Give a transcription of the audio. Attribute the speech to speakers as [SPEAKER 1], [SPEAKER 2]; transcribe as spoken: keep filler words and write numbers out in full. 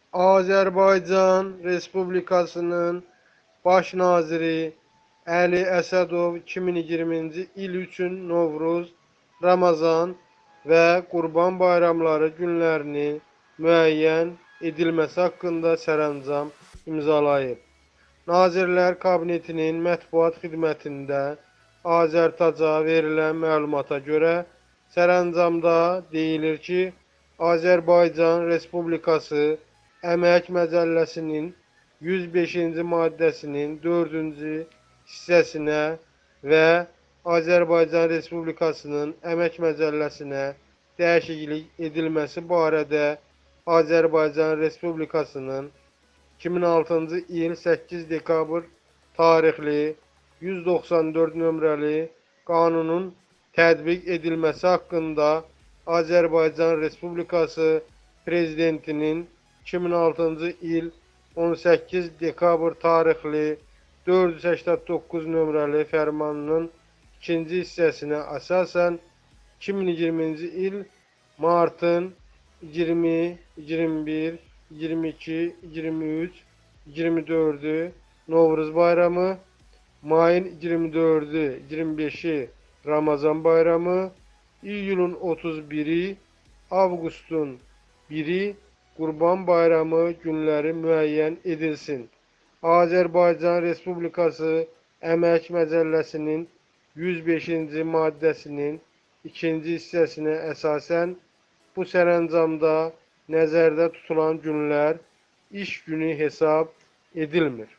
[SPEAKER 1] Azərbaycan Respublikasının Baş naziri Əli Əsədov iki min iyirminci il üçün Novruz, Ramazan və Qurban bayramları günlərinin müəyyən edilməsi haqqında sərəncam imzalayıb. Nazirlər Kabinetinin mətbuat xidmətində Azərtaca verilən məlumata görə sərəncamda deyilir ki, Azərbaycan Respublikası Əmək Məcəlləsinin yüz beşinci maddəsinin dördüncü hissəsinə və Azərbaycan Respublikasının Əmək Məcəlləsinə dəyişiklik edilməsi barədə Azərbaycan Respublikasının iki min altıncı il səkkiz dekabr tarixli yüz doxsan dörd nömrəli qanunun tətbiq edilməsi haqqında Azərbaycan Respublikası Prezidentinin iki min altıncı il on səkkiz dekabr tarixli dörd yüz səksən doqquz nömrəli fərmanının ikinci hissəsinə əsasən iki min iyirminci il martın iyirmi, iyirmi bir, iyirmi iki, iyirmi üç, iyirmi dördü Novruz bayramı, mayın iyirmi dördü, iyirmi beşi Ramazan bayramı, iyulun otuz biri, avqustun biri Qurban bayramı günləri müəyyən edilsin. Azərbaycan Respublikası Əmək Məcəlləsinin yüz beşinci maddəsinin ikinci hissəsinə əsasən bu sərəncamda nəzərdə tutulan günlər iş günü hesab edilmir.